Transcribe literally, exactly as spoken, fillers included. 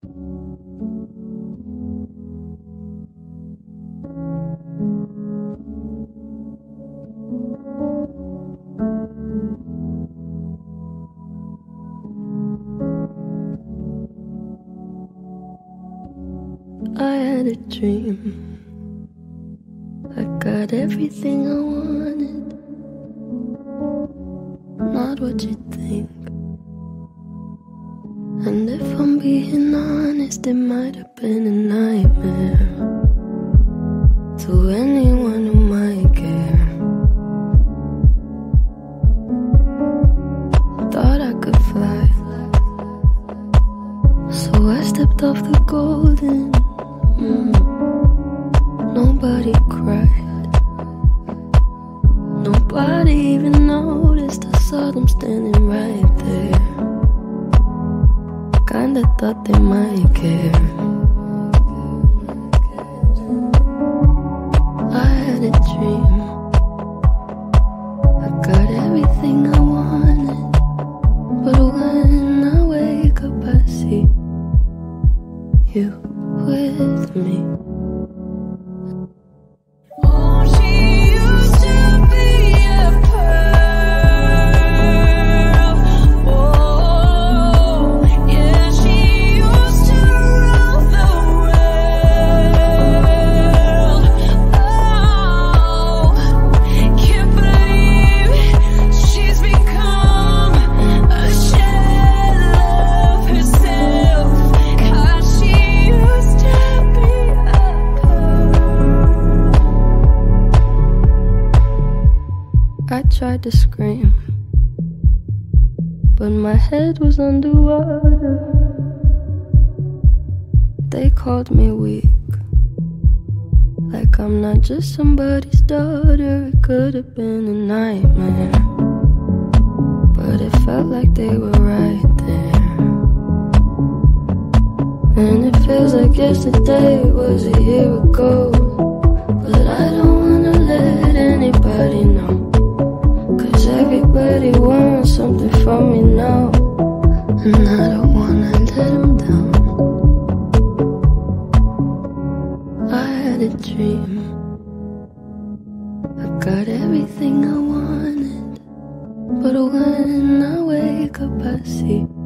I had a dream. I got everything I wanted, not what you think. And if I'm being honest, it might have been a nightmare to anyone who might care. Thought I could fly, so I stepped off the golden. Mm. Nobody cried, nobody even noticed. I saw them standing right there. Kinda thought they might care. I had a dream. I got everything I wanted, but when I wake up I see you with me. Oh, she used to be a pearl. Oh, yeah, she used to rule the world. Oh, can't believe she's become a shell of herself. 'Cause she used to be a pearl. I tried to scream, but my head was underwater. They called me weak, like I'm not just somebody's daughter. It could have been a nightmare, but it felt like they were right there. And it feels like yesterday was a year ago, but I don't wanna let anybody know, 'cause everybody wants something from me now, and I don't wanna let them down. I had a dream. I got everything I wanted, but when I wake up I see